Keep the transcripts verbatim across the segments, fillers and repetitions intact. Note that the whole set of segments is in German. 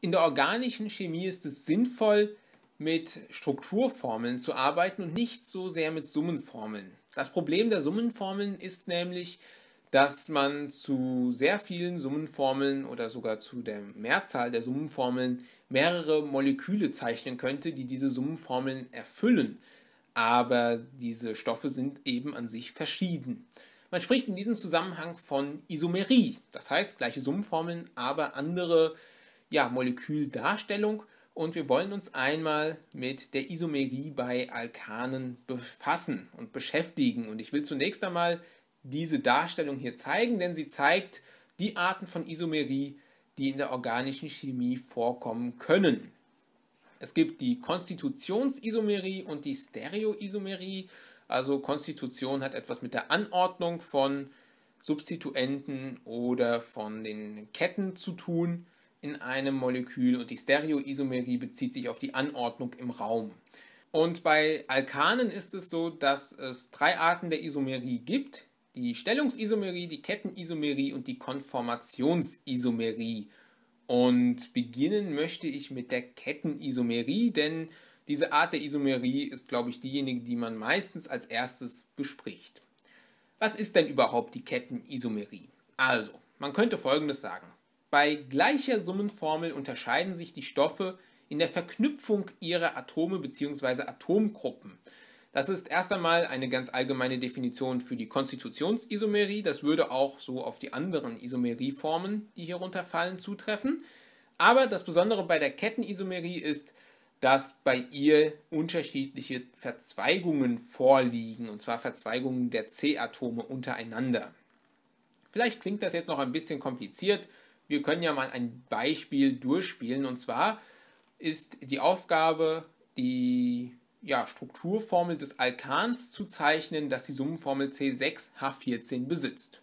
In der organischen Chemie ist es sinnvoll, mit Strukturformeln zu arbeiten und nicht so sehr mit Summenformeln. Das Problem der Summenformeln ist nämlich, dass man zu sehr vielen Summenformeln oder sogar zu der Mehrzahl der Summenformeln mehrere Moleküle zeichnen könnte, die diese Summenformeln erfüllen. Aber diese Stoffe sind eben an sich verschieden. Man spricht in diesem Zusammenhang von Isomerie, das heißt gleiche Summenformeln, aber andere ja, Moleküldarstellung. Und wir wollen uns einmal mit der Isomerie bei Alkanen befassen und beschäftigen. Und ich will zunächst einmal diese Darstellung hier zeigen, denn sie zeigt die Arten von Isomerie, die in der organischen Chemie vorkommen können. Es gibt die Konstitutionsisomerie und die Stereoisomerie. Also Konstitution hat etwas mit der Anordnung von Substituenten oder von den Ketten zu tun in einem Molekül, und die Stereoisomerie bezieht sich auf die Anordnung im Raum. Und bei Alkanen ist es so, dass es drei Arten der Isomerie gibt: die Stellungsisomerie, die Kettenisomerie und die Konformationsisomerie. Und beginnen möchte ich mit der Kettenisomerie, denn diese Art der Isomerie ist, glaube ich, diejenige, die man meistens als erstes bespricht. Was ist denn überhaupt die Kettenisomerie? Also, man könnte Folgendes sagen. Bei gleicher Summenformel unterscheiden sich die Stoffe in der Verknüpfung ihrer Atome bzw. Atomgruppen. Das ist erst einmal eine ganz allgemeine Definition für die Konstitutionsisomerie. Das würde auch so auf die anderen Isomerieformen, die hier runterfallen, zutreffen. Aber das Besondere bei der Kettenisomerie ist, dass bei ihr unterschiedliche Verzweigungen vorliegen, und zwar Verzweigungen der C-Atome untereinander. Vielleicht klingt das jetzt noch ein bisschen kompliziert. Wir können ja mal ein Beispiel durchspielen, und zwar ist die Aufgabe, die ja, Strukturformel des Alkans zu zeichnen, das die Summenformel C sechs H vierzehn besitzt.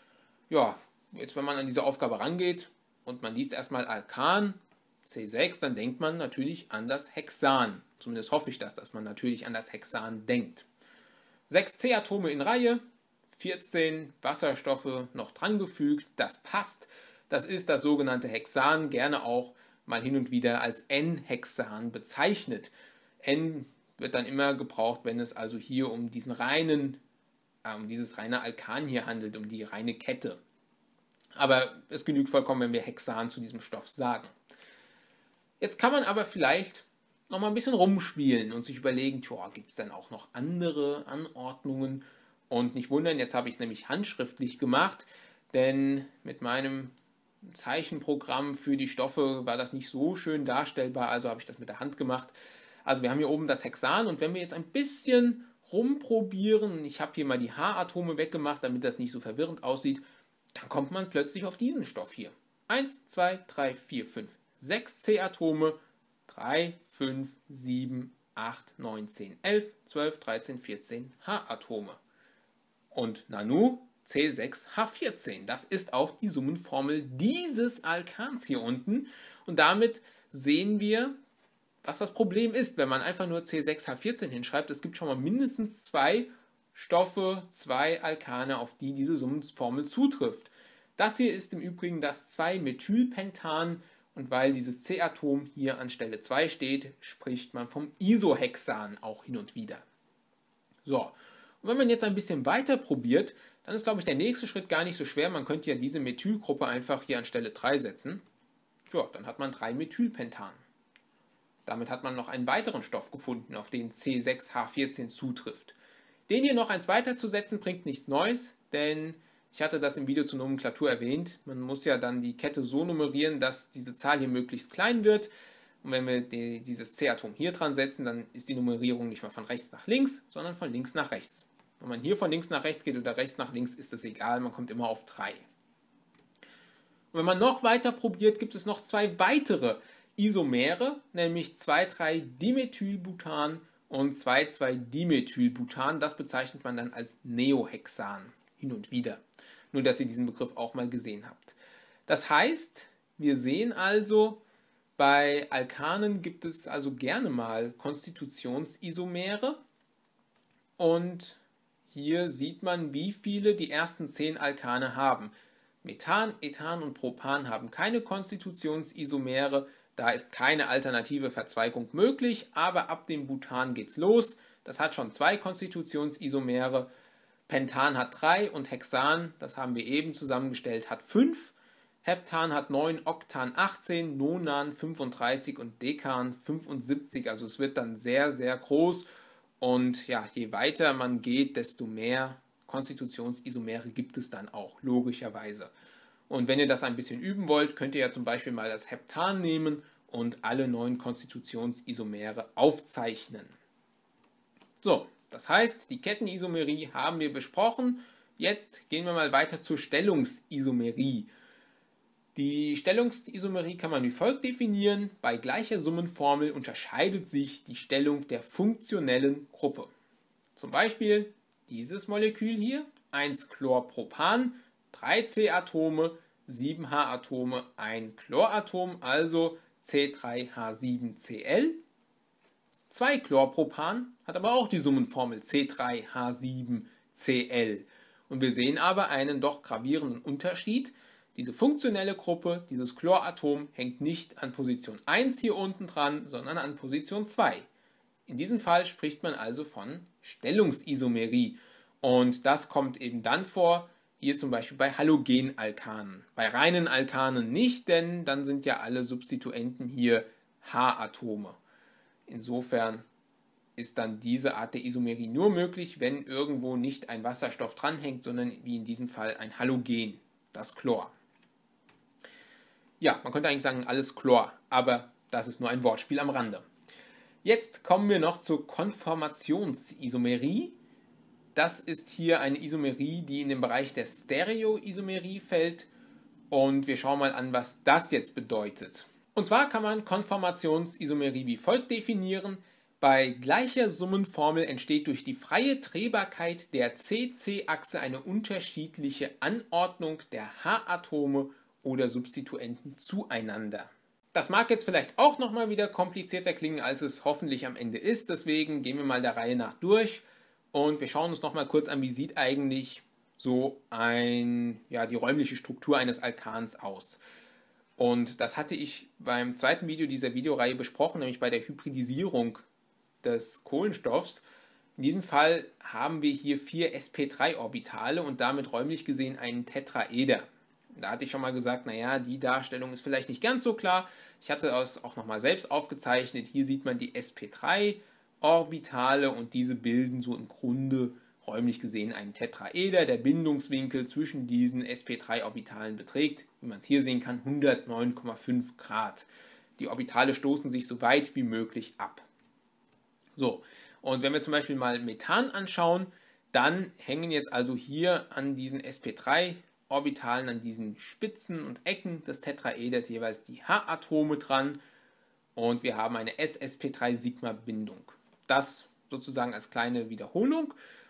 Ja, jetzt wenn man an diese Aufgabe rangeht und man liest erstmal Alkan C sechs, dann denkt man natürlich an das Hexan. Zumindest hoffe ich das, dass man natürlich an das Hexan denkt. sechs C-Atome in Reihe, vierzehn Wasserstoffe noch drangefügt, das passt. Das ist das sogenannte Hexan, gerne auch mal hin und wieder als N-Hexan bezeichnet. N wird dann immer gebraucht, wenn es also hier um diesen reinen, äh, um dieses reine Alkan hier handelt, um die reine Kette. Aber es genügt vollkommen, wenn wir Hexan zu diesem Stoff sagen. Jetzt kann man aber vielleicht noch mal ein bisschen rumspielen und sich überlegen, gibt es dann auch noch andere Anordnungen? Und nicht wundern, jetzt habe ich es nämlich handschriftlich gemacht, denn mit meinem Zeichenprogramm für die Stoffe war das nicht so schön darstellbar, also habe ich das mit der Hand gemacht. Also wir haben hier oben das Hexan, und wenn wir jetzt ein bisschen rumprobieren, ich habe hier mal die H-Atome weggemacht, damit das nicht so verwirrend aussieht, dann kommt man plötzlich auf diesen Stoff hier. eins, zwei, drei, vier, fünf, sechs C-Atome, drei, fünf, sieben, acht, neun, zehn, elf, zwölf, dreizehn, vierzehn H-Atome. Und Nanu C sechs H vierzehn. Das ist auch die Summenformel dieses Alkans hier unten. Und damit sehen wir, was das Problem ist, wenn man einfach nur C sechs H vierzehn hinschreibt. Es gibt schon mal mindestens zwei Stoffe, zwei Alkane, auf die diese Summenformel zutrifft. Das hier ist im Übrigen das zwei Methylpentan, und weil dieses C-Atom hier an Stelle zwei steht, spricht man vom Isohexan auch hin und wieder. So, und wenn man jetzt ein bisschen weiter probiert, dann ist, glaube ich, der nächste Schritt gar nicht so schwer. Man könnte ja diese Methylgruppe einfach hier an Stelle drei setzen. Ja, dann hat man drei Methylpentan. Damit hat man noch einen weiteren Stoff gefunden, auf den C sechs H vierzehn zutrifft. Den hier noch eins weiterzusetzen, bringt nichts Neues, denn ich hatte das im Video zur Nomenklatur erwähnt. Man muss ja dann die Kette so nummerieren, dass diese Zahl hier möglichst klein wird. Und wenn wir die, dieses C-Atom hier dran setzen, dann ist die Nummerierung nicht mehr von rechts nach links, sondern von links nach rechts. Wenn man hier von links nach rechts geht oder rechts nach links, ist das egal, man kommt immer auf drei. Und wenn man noch weiter probiert, gibt es noch zwei weitere Isomere, nämlich zwei drei Dimethylbutan und zwei zwei Dimethylbutan. Das bezeichnet man dann als Neohexan hin und wieder. Nur, dass ihr diesen Begriff auch mal gesehen habt. Das heißt, wir sehen also, bei Alkanen gibt es also gerne mal Konstitutionsisomere, und hier sieht man, wie viele die ersten zehn Alkane haben. Methan, Ethan und Propan haben keine Konstitutionsisomere, Da ist keine alternative Verzweigung möglich, aber ab dem Butan geht's los. Das hat schon zwei Konstitutionsisomere. Pentan hat drei und Hexan, das haben wir eben zusammengestellt, hat fünf. Heptan hat neun, Oktan achtzehn, Nonan fünfunddreißig und Dekan fünfundsiebzig. Also es wird dann sehr, sehr groß. Und ja, je weiter man geht, desto mehr Konstitutionsisomere gibt es dann auch, logischerweise. Und wenn ihr das ein bisschen üben wollt, könnt ihr ja zum Beispiel mal das Heptan nehmen und alle neun Konstitutionsisomere aufzeichnen. So, das heißt, die Kettenisomerie haben wir besprochen. Jetzt gehen wir mal weiter zur Stellungsisomerie. Die Stellungsisomerie kann man wie folgt definieren. Bei gleicher Summenformel unterscheidet sich die Stellung der funktionellen Gruppe. Zum Beispiel dieses Molekül hier, eins Chlorpropan, drei C-Atome, sieben H-Atome, ein Chloratom, also C drei H sieben C l. zwei Chlorpropan hat aber auch die Summenformel C drei H sieben C l. Und wir sehen aber einen doch gravierenden Unterschied. Diese funktionelle Gruppe, dieses Chloratom, hängt nicht an Position eins hier unten dran, sondern an Position zwei. In diesem Fall spricht man also von Stellungsisomerie. Und das kommt eben dann vor, hier zum Beispiel bei Halogenalkanen. Bei reinen Alkanen nicht, denn dann sind ja alle Substituenten hier H-Atome. Insofern ist dann diese Art der Isomerie nur möglich, wenn irgendwo nicht ein Wasserstoff dranhängt, sondern wie in diesem Fall ein Halogen, das Chlor. Ja, man könnte eigentlich sagen, alles Chlor, aber das ist nur ein Wortspiel am Rande. Jetzt kommen wir noch zur Konformationsisomerie. Das ist hier eine Isomerie, die in den Bereich der Stereoisomerie fällt. Und wir schauen mal an, was das jetzt bedeutet. Und zwar kann man Konformationsisomerie wie folgt definieren. Bei gleicher Summenformel entsteht durch die freie Drehbarkeit der C C-Achse eine unterschiedliche Anordnung der H-Atome oder Substituenten zueinander. Das mag jetzt vielleicht auch nochmal wieder komplizierter klingen, als es hoffentlich am Ende ist. Deswegen gehen wir mal der Reihe nach durch und wir schauen uns nochmal kurz an, wie sieht eigentlich so ein, ja, die räumliche Struktur eines Alkans aus. Und das hatte ich beim zweiten Video dieser Videoreihe besprochen, nämlich bei der Hybridisierung des Kohlenstoffs. In diesem Fall haben wir hier vier S P drei Orbitale und damit räumlich gesehen einen Tetraeder. Da hatte ich schon mal gesagt, naja, die Darstellung ist vielleicht nicht ganz so klar. Ich hatte es auch nochmal selbst aufgezeichnet. Hier sieht man die S P drei Orbitale und diese bilden so im Grunde räumlich gesehen einen Tetraeder. Der Bindungswinkel zwischen diesen S P drei Orbitalen beträgt, wie man es hier sehen kann, hundertneun Komma fünf Grad. Die Orbitale stoßen sich so weit wie möglich ab. So, und wenn wir zum Beispiel mal Methan anschauen, dann hängen jetzt also hier an diesen S P drei Orbitalen, an diesen Spitzen und Ecken des Tetraeders jeweils die H-Atome dran und wir haben eine S S P drei Sigma Bindung. Das sozusagen als kleine Wiederholung.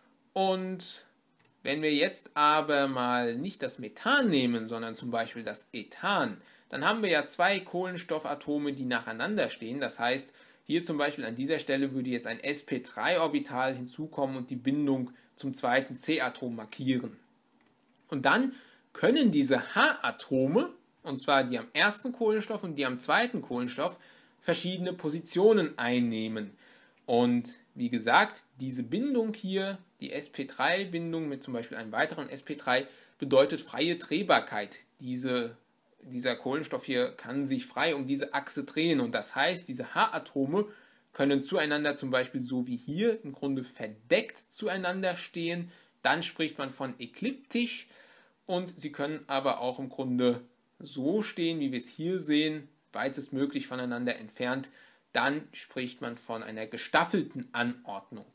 Und wenn wir jetzt aber mal nicht das Methan nehmen, sondern zum Beispiel das Ethan, dann haben wir ja zwei Kohlenstoffatome, die nacheinander stehen. Das heißt, hier zum Beispiel an dieser Stelle würde jetzt ein S P drei Orbital hinzukommen und die Bindung zum zweiten C-Atom markieren. Und dann können diese H-Atome, und zwar die am ersten Kohlenstoff und die am zweiten Kohlenstoff, verschiedene Positionen einnehmen. Und wie gesagt, diese Bindung hier, die S P drei Bindung mit zum Beispiel einem weiteren S P drei, bedeutet freie Drehbarkeit. Diese, dieser Kohlenstoff hier kann sich frei um diese Achse drehen. Und das heißt, diese H-Atome können zueinander zum Beispiel so wie hier im Grunde verdeckt zueinander stehen. Dann spricht man von ekliptisch. Und sie können aber auch im Grunde so stehen, wie wir es hier sehen, weitestmöglich voneinander entfernt. Dann spricht man von einer gestaffelten Anordnung.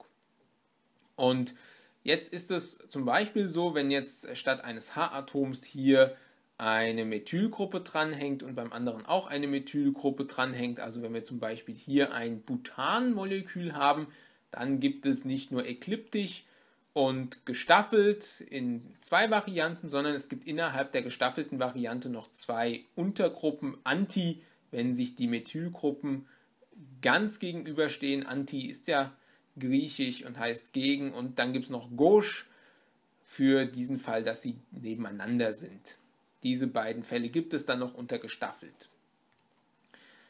Und jetzt ist es zum Beispiel so, wenn jetzt statt eines H-Atoms hier eine Methylgruppe dranhängt und beim anderen auch eine Methylgruppe dranhängt, also wenn wir zum Beispiel hier ein Butanmolekül haben, dann gibt es nicht nur ekliptisch und gestaffelt in zwei Varianten, sondern es gibt innerhalb der gestaffelten Variante noch zwei Untergruppen Anti, wenn sich die Methylgruppen ganz gegenüberstehen. Anti ist ja griechisch und heißt gegen, und dann gibt es noch Gauche für diesen Fall, dass sie nebeneinander sind. Diese beiden Fälle gibt es dann noch untergestaffelt.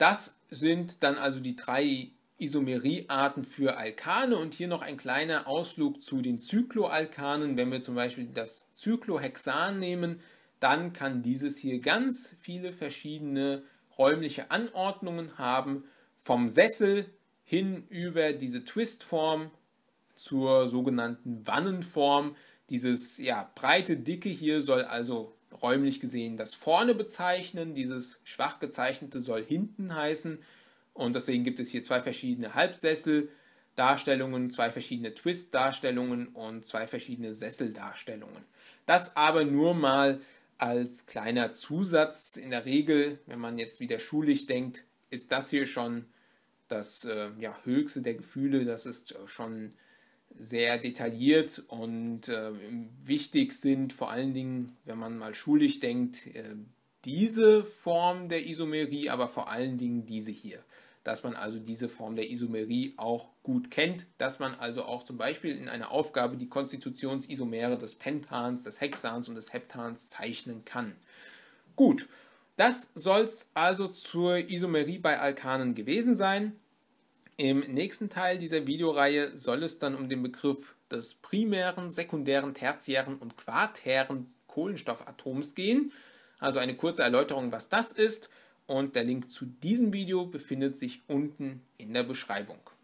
Das sind dann also die drei Isomeriearten für Alkane und hier noch ein kleiner Ausflug zu den Cycloalkanen. Wenn wir zum Beispiel das Cyclohexan nehmen, dann kann dieses hier ganz viele verschiedene räumliche Anordnungen haben, vom Sessel hin über diese Twistform zur sogenannten Wannenform. Dieses ja, breite Dicke hier soll also räumlich gesehen das vorne bezeichnen, dieses schwach gezeichnete soll hinten heißen und deswegen gibt es hier zwei verschiedene Halbsessel-Darstellungen, zwei verschiedene Twist-Darstellungen und zwei verschiedene Sesseldarstellungen. Das aber nur mal als kleiner Zusatz. In der Regel, wenn man jetzt wieder schulisch denkt, ist das hier schon das äh, ja, höchste der Gefühle, das ist schon sehr detailliert und äh, wichtig sind vor allen Dingen, wenn man mal schulisch denkt, äh, diese Form der Isomerie, aber vor allen Dingen diese hier. Dass man also diese Form der Isomerie auch gut kennt, dass man also auch zum Beispiel in einer Aufgabe die Konstitutionsisomere des Pentans, des Hexans und des Heptans zeichnen kann. Gut, das soll es also zur Isomerie bei Alkanen gewesen sein. Im nächsten Teil dieser Videoreihe soll es dann um den Begriff des primären, sekundären, tertiären und quartären Kohlenstoffatoms gehen. Also eine kurze Erläuterung, was das ist. Und der Link zu diesem Video befindet sich unten in der Beschreibung.